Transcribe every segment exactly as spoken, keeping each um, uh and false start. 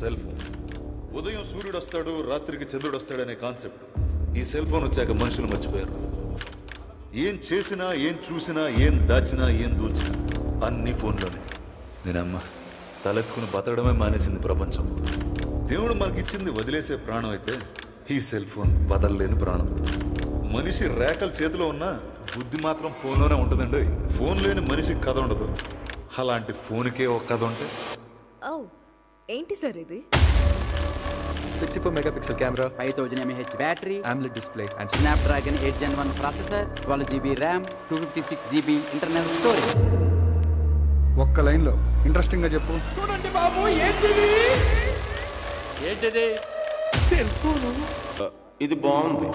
Cell phone. ఉదయం సూర్యుడు వస్తాడు, రాత్రికి చంద్రుడు వస్తాడనే కాన్సెప్ట్ ఈ సెల్ ఫోన్ వచ్చాక మనుషులు మర్చిపోయారు. ఏం చేసినా, ఏం చూసినా, ఏం దాచినా, ఏం దూచినా అన్ని ఫోన్లోనే. నేనమ్మ తలెత్తుకుని బతకడమే మానేసింది ప్రపంచం. దేవుడు మనకిచ్చింది వదిలేసే ప్రాణం అయితే ఈ సెల్ ఫోన్ బదలలేని ప్రాణం. మనిషి రేఖల చేతిలో ఉన్నా బుద్ధి మాత్రం ఫోన్లోనే ఉంటుందండి. ఫోన్ లేని మనిషికి కథ ఉండదు. అలాంటి ఫోన్కే ఒక కథ ఉంటే ఏంటి సార్ ఇది? Sixty four megapixel camera, five thousand M A H battery, AMOLED display and Snapdragon eight Gen one processor, twelve GB RAM, two fifty six GB internal storage. ఒక్క లైన్లో ఇంట్రెస్టింగ్గా చెప్పు. చూడండి బాబు, ఏంటిది? ఏంటిది? Cell phone. ఇది బాగుంది.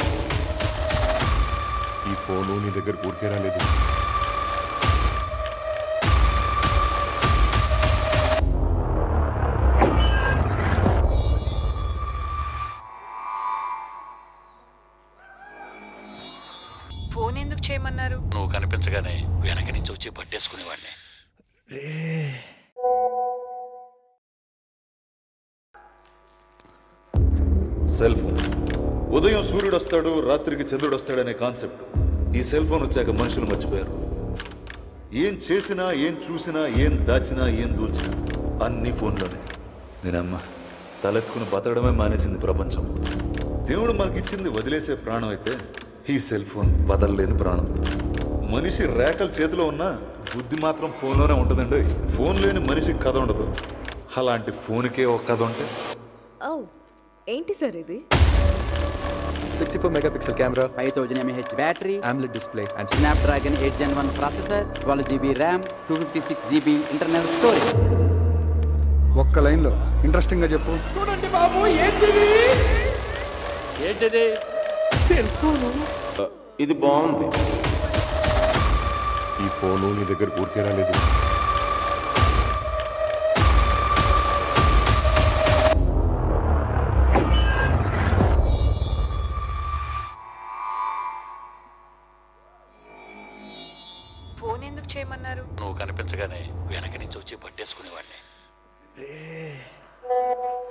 ఈ ఫోను నీ దగ్గర ఊరికే రాలేదు. ఫోన్ ఎందుకు చేయమన్నారు? నువ్వు కనిపించగానే వెనక నుంచి వచ్చి పట్టేసుకునేవాడిని. Cell phone. ఉదయం సూర్యుడు వస్తాడు, రాత్రికి చంద్రుడు వస్తాడనే కాన్సెప్ట్ ఈ సెల్ ఫోన్ వచ్చాక మనుషులు మర్చిపోయారు. ఏం చేసినా, ఏం చూసినా, ఏం దాచినా, ఏం దూచినా అన్ని ఫోన్లోనే. నేనమ్మ తలెత్తుకుని బతకడమే మానేసింది ప్రపంచం. దేవుడు మనకిచ్చింది వదిలేసే ప్రాణం అయితే ఈ సెల్ ఫోన్ బదలలేని ప్రాణం. మనిషి రేఖల చేతిలో ఉన్నా బుద్ధి మాత్రం ఫోన్లోనే ఉంటుందండి. ఫోన్ లేని మనిషికి కథ ఉండదు. అలాంటి ఫోన్కే ఒక కథ ఉంటే ఏంటి సార్ ఇది? Sixty four megapixel camera, five thousand M A H battery, AMOLED display and Snapdragon eight Gen one processor, twelve GB RAM, two fifty six GB internal storage. ఒక్క లైన్లో ఇంట్రెస్టింగ్గా చెప్పు. చూడండి బాబు, ఏంటిది? ఏంటిది? Cell phone. ఇది బాగుంది. ఈ ఫోను నీ దగ్గర ఊరికే రాలేదు. ఫోన్ ఎందుకు చేయమన్నారు? నువ్వు కనిపించగానే వెనక నుంచి వచ్చి పట్టేసుకునేవాడిని.